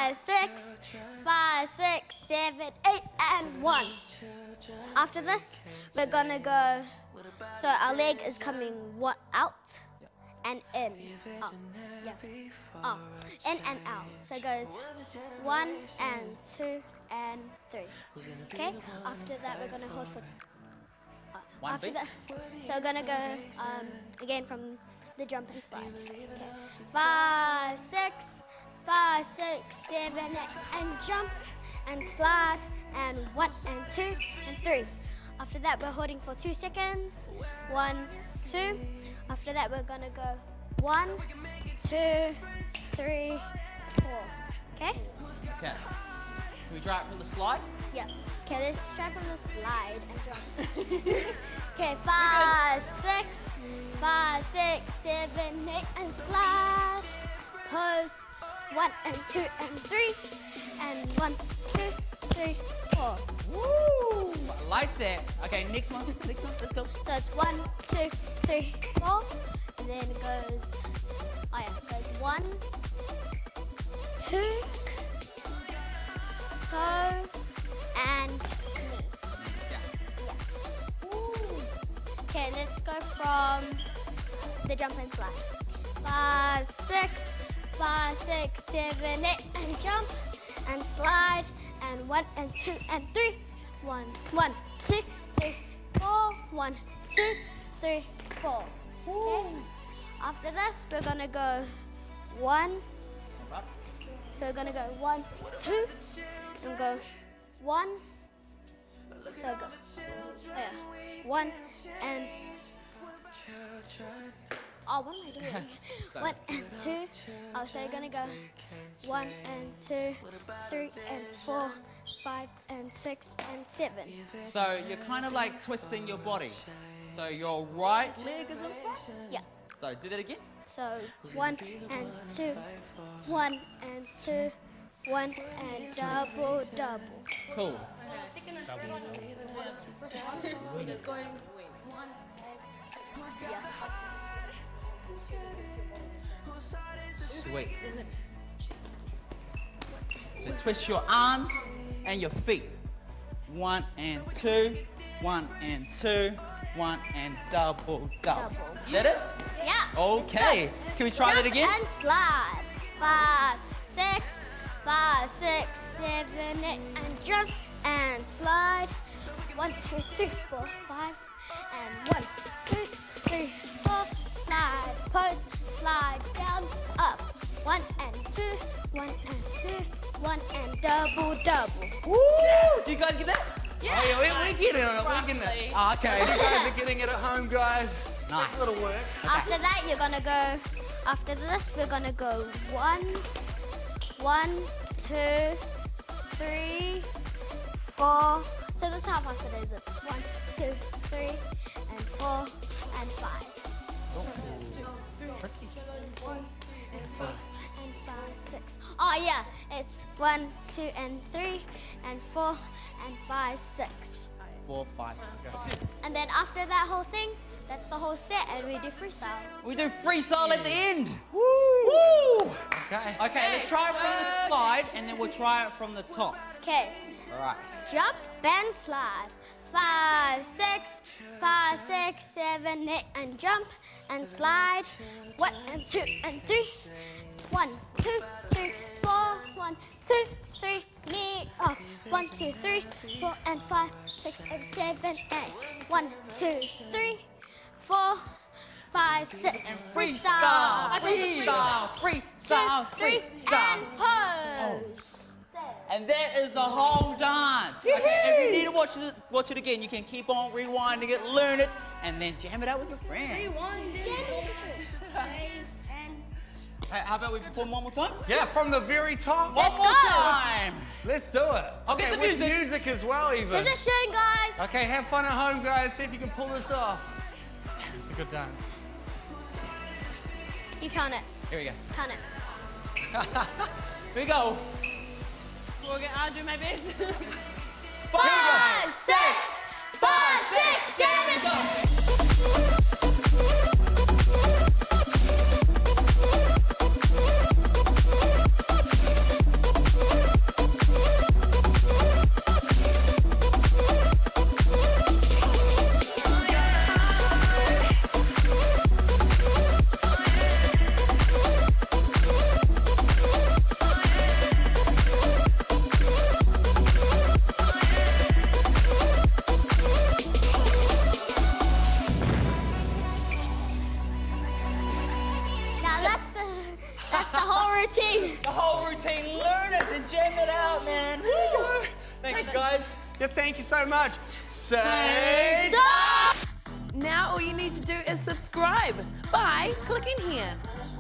5, 6, 5, 6, 7, 8, and 1. After this, we're gonna go, so our leg is coming out and in. Up. Yeah. Up. In and out. So it goes 1 and 2 and 3. Okay? After that, we're gonna hold for. After that, so we're gonna go again from the jump and slide. Okay. 5, 6, 5, 6, 7, 8, and jump and slide, and 1 and 2 and 3. After that, we're holding for 2 seconds. 1, 2. After that, we're gonna go 1, 2, 3, 4. Okay? Okay. Can we try it from the slide? Yeah. Okay, let's try from the slide and jump. Okay, 5, 6, 5, 6, 7, 8, and slide. Pose. 1 and 2 and 3. And 1, 2, 3, 4. Woo! I like that. Okay, next one. Let's go. So it's 1, 2, 3, 4. And then it goes, it goes 1, 2, toe, and knee. Yeah. Okay, let's go from the jump and slide. 5, 6, 5, 6, 7, 8, and jump and slide, and 1 and 2 and 3. 1, 1, 2, 3, 4. 1, 2, 3, 4. Okay. After this, we're gonna go 1. So we're gonna go 1, 2, and go 1. So go. Yeah. 1 and. Oh, what am I doing? 1 and 2. Oh, so you're gonna go 1 and 2, 3 and 4, 5 and 6 and 7. So you're kind of like twisting your body. So your right leg is in front? Yeah. So do that again. So 1 and 2, 1 and 2, 1 and double. Cool. Second and third one, the first one, we're just going 1 and Sweet. So twist your arms and your feet. 1 and 2, 1 and 2, 1 and double. Is that it? Yeah. Okay. Can we try that again? And slide. 5, 6, 5, 6, 7, 8, and jump and slide. 1, 2, 3, 4, 5, and 1, 2, 3, 4. Slide, pose, slide down, up. 1 and 2, 1 and 2, 1 and double. Woo! Do you guys get that? Yeah. Oh, yeah, we're getting it. We're getting it. Oh, okay. You guys are getting it at home, guys. Nice. Little work. Okay. After that, you're gonna go. After this, we're gonna go 1, 2, 3, 4. So that's how fast it is. It's 1, 2, 3, and 4, and 5. 1 and 4 and 5, 6. Oh yeah, it's 1, 2, and 3, and 4, and 5, 6. 4, 5, 6. And then after that whole thing, that's the whole set, and we do freestyle. We do freestyle at the end. Woo! Okay. Okay, let's try it from the slide, and then we'll try it from the top. Okay. All right. Jump and slide. 5, 6, 5, 6, 7, 8, and jump and slide. 1 and 2 and 3. 1, 2, 3, 4. 1, 2, 3, knee up. 1, 2, 3, 4 and 5, 6 and 7, 8. 1, 2, 3, 4, 5, 6. And freestyle. Freestyle. 2, 3, and pose. And that is the whole dance. Okay, if you need to watch it again, you can keep on rewinding it, learn it, and then jam it out with your friends. Hey, how about we perform one more time? Yeah, from the very top. Let's One more go. time. Let's do it. I'll get the with music. music as well, even. Position, guys. Okay, have fun at home, guys. See if you can pull this off. It's a good dance. You count it. Here we go. Count it. Here we go. I'll do my best. 5, 6, 5, 6, 7. Go. That's the whole routine. The whole routine. Learn it and jam it out, man. Thank you, guys. Yeah, thank you so much. Say Now all you need to do is subscribe by clicking here.